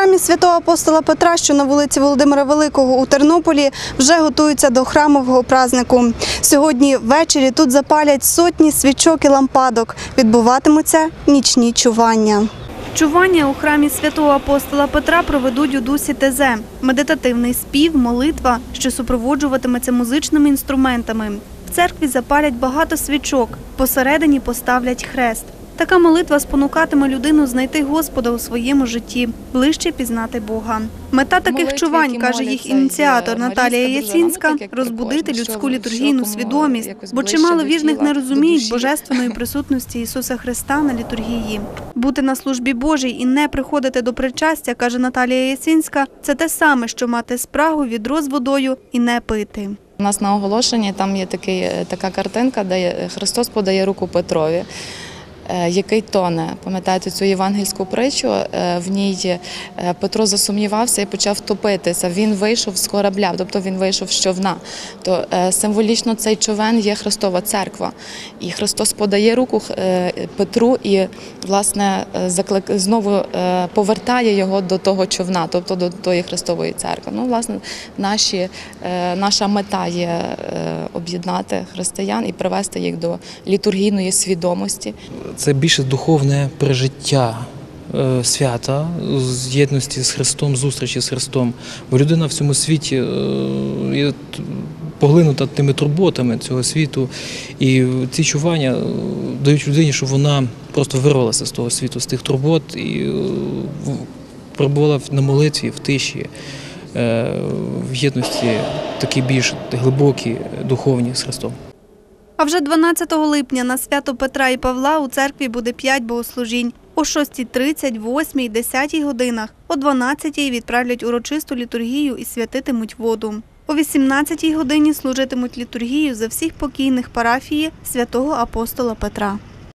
храмі святого апостола Петра, що на вулиці Володимира Великого у Тернополі, вже готуються до храмового празднику. Сьогодні ввечері тут запалять сотні свічок і лампадок. Відбуватимуться нічні чування. Чування у храмі святого апостола Петра проведуть у дусі Тезе – медитативний спів, молитва, що супроводжуватиметься музичними інструментами. В церкві запалять багато свічок, посередині поставлять хрест. Така молитва спонукатиме людину знайти Господа у своєму житті, ближче пізнати Бога. Мета таких чувань, каже їх ініціатор Наталія Ясінська, розбудити людську літургійну свідомість, бо чимало вірних не розуміють божественної присутності Ісуса Христа на літургії. Бути на службі Божій і не приходити до причастя, каже Наталія Ясінська, це те саме, що мати спрагу, відро з водою і не пити. У нас на оголошенні там є така картинка, де Христос подає руку Петрові, який тоне. Пам'ятаєте цю євангельську притчу? В ній Петро засумнівався і почав топитися. Він вийшов з корабля, тобто він вийшов з човна. То символічно цей човен є Христова церква. І Христос подає руку Петру і, власне, знову повертає його до того човна, тобто до тої Христової церкви. Ну, власне, наша мета є об'єднати християн і привести їх до літургійної свідомості. Це більше духовне пережиття свята, з єдності з Христом, зустрічі з Христом. Бо людина в цьому світі є поглинута тими турботами цього світу. І ці чування дають людині, щоб вона просто вирвалася з того світу, з тих турбот і перебувала на молитві, в тиші, в єдності такі більш глибокі, духовні з Христом. А вже 12 липня на свято Петра і Павла у церкві буде 5 богослужінь. О 6:30, 8, 10 годинах, о 12 відправлять урочисту літургію і святитимуть воду. О 18 годині служитимуть літургію за всіх покійних парафії святого апостола Петра.